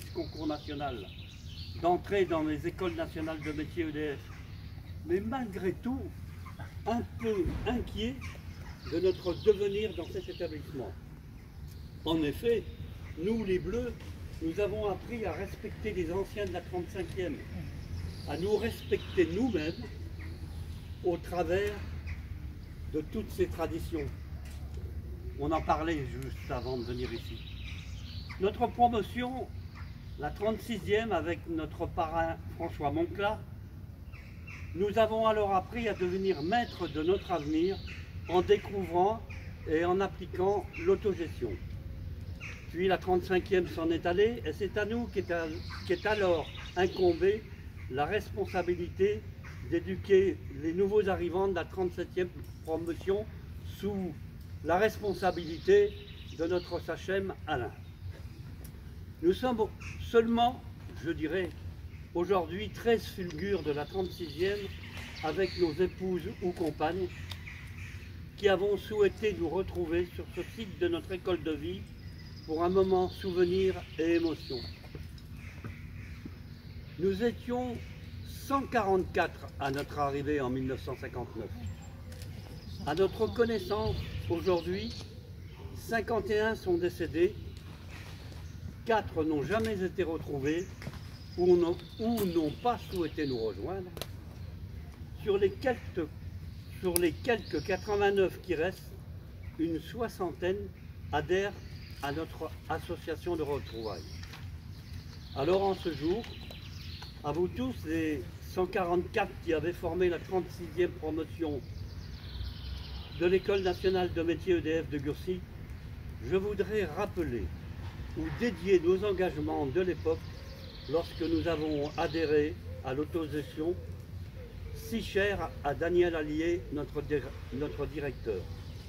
concours national, d'entrer dans les écoles nationales de métiers EDF. Mais malgré tout, un peu inquiet de notre devenir dans cet établissement. En effet, nous les Bleus, nous avons appris à respecter les anciens de la 35e, à nous respecter nous-mêmes au travers de toutes ces traditions. On en parlait juste avant de venir ici. Notre promotion, la 36e avec notre parrain François Moncla, nous avons alors appris à devenir maîtres de notre avenir en découvrant et en appliquant l'autogestion. Puis la 35e s'en est allée et c'est à nous qu'est alors incombée la responsabilité d'éduquer les nouveaux arrivants de la 37e promotion sous la responsabilité de notre sachem Alain. Nous sommes seulement, je dirais, aujourd'hui 13 fulgures de la 36e avec nos épouses ou compagnes qui avons souhaité nous retrouver sur ce site de notre école de vie pour un moment souvenir et émotion. Nous étions 144 à notre arrivée en 1959. À notre connaissance, aujourd'hui, 51 sont décédés, 4 n'ont jamais été retrouvés ou n'ont pas souhaité nous rejoindre. Sur les quelques 89 qui restent, une soixantaine adhèrent à notre association de retrouvailles. Alors en ce jour, à vous tous, les 144 qui avaient formé la 36e promotion de l'École nationale de métiers EDF de Gurcy, je voudrais rappeler ou dédier nos engagements de l'époque lorsque nous avons adhéré à l'autogestion si chère à Daniel Allier, notre directeur.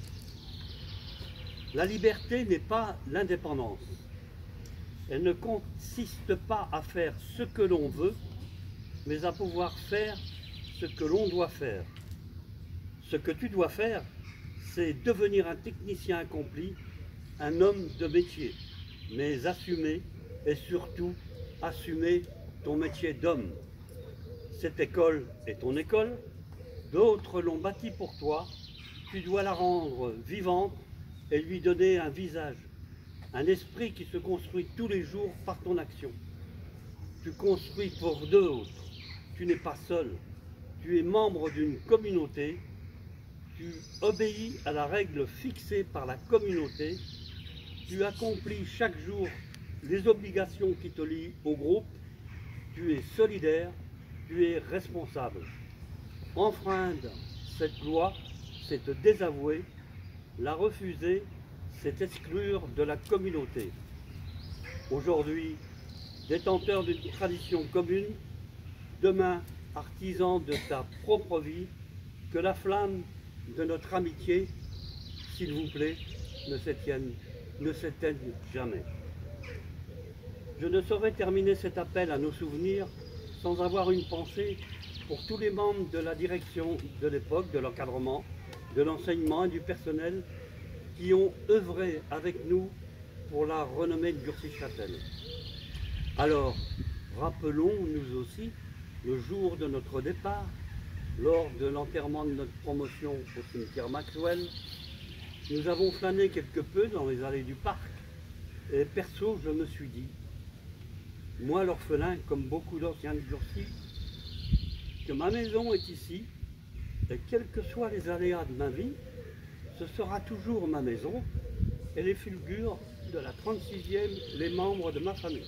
La liberté n'est pas l'indépendance. Elle ne consiste pas à faire ce que l'on veut, mais à pouvoir faire ce que l'on doit faire. Ce que tu dois faire, c'est devenir un technicien accompli, un homme de métier, mais assumer et surtout assumer ton métier d'homme. Cette école est ton école, d'autres l'ont bâtie pour toi, tu dois la rendre vivante et lui donner un visage, un esprit qui se construit tous les jours par ton action. Tu construis pour d'autres, tu n'es pas seul, tu es membre d'une communauté, tu obéis à la règle fixée par la communauté, tu accomplis chaque jour les obligations qui te lient au groupe, tu es solidaire, tu es responsable. Enfreindre cette loi, c'est te désavouer, la refuser, c'est exclure de la communauté. Aujourd'hui, détenteur d'une tradition commune, demain, artisan de ta propre vie, que la flamme de notre amitié, s'il vous plaît, ne s'éteigne jamais. Je ne saurais terminer cet appel à nos souvenirs sans avoir une pensée pour tous les membres de la direction de l'époque, de l'encadrement, de l'enseignement et du personnel qui ont œuvré avec nous pour la renommée de Gurcy-Châtel. Alors, rappelons-nous aussi le jour de notre départ, lors de l'enterrement de notre promotion au cimetière Maxwell. Nous avons flâné quelque peu dans les allées du parc et perso, je me suis dit, moi l'orphelin, comme beaucoup d'anciens de Gurcy, que ma maison est ici et quels que soient les aléas de ma vie, ce sera toujours ma maison et les fulgures de la 36e, les membres de ma famille.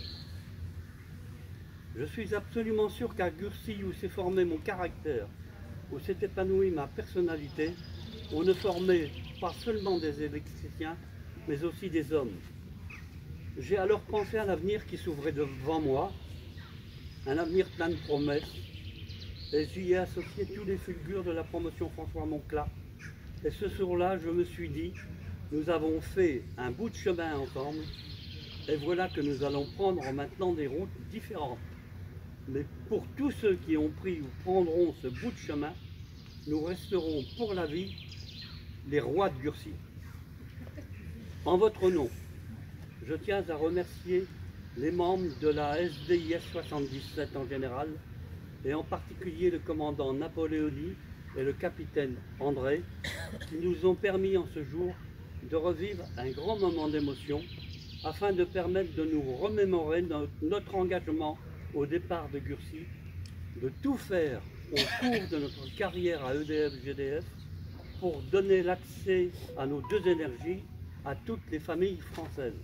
Je suis absolument sûr qu'à Gurcy, où s'est formé mon caractère, où s'est épanouie ma personnalité, on ne formait pas seulement des électriciens, mais aussi des hommes. J'ai alors pensé à l'avenir qui s'ouvrait devant moi, un avenir plein de promesses, et j'y ai associé tous les fulgures de la promotion François Moncla. Et ce jour-là, je me suis dit, nous avons fait un bout de chemin ensemble, et voilà que nous allons prendre maintenant des routes différentes. Mais pour tous ceux qui ont pris ou prendront ce bout de chemin, nous resterons pour la vie les rois de Gurcy. En votre nom, je tiens à remercier les membres de la SDIS 77 en général, et en particulier le commandant Napoléoni et le capitaine André, qui nous ont permis en ce jour de revivre un grand moment d'émotion afin de permettre de nous remémorer notre engagement au départ de Gurcy, de tout faire au cours de notre carrière à EDF-GDF pour donner l'accès à nos deux énergies à toutes les familles françaises.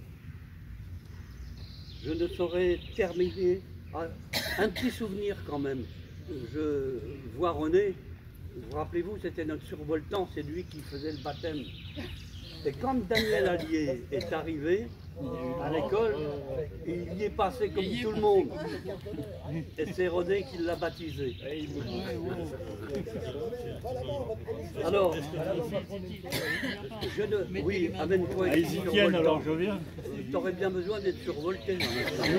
Je ne saurais terminer. Un petit souvenir quand même. Je vois René, vous rappelez-vous, c'était notre survoltant, c'est lui qui faisait le baptême. Et quand Daniel Allier est arrivé à l'école, il y est passé comme tout le monde. Et c'est René qui l'a baptisé. Alors, oui, amène-toi. Ils y tiennent alors, je viens. Tu aurais bien besoin d'être survolté. Et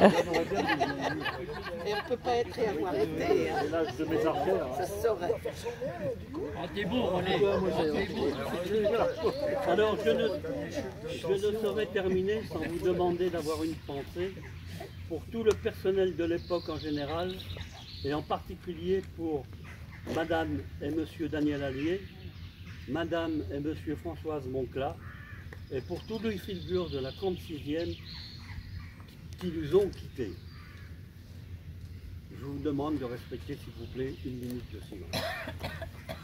on ne peut pas être et avoir été. Hein. L'âge de mes artères. Ça se saurait. T'es beau, René. Alors, je ne saurais terminer sans vous demander d'avoir une pensée pour tout le personnel de l'époque en général, et en particulier pour Madame et Monsieur Daniel Allier, Madame et Monsieur Françoise Moncla, et pour tous les figures de la 36e qui nous ont quittés. Je vous demande de respecter, s'il vous plaît, une minute de silence.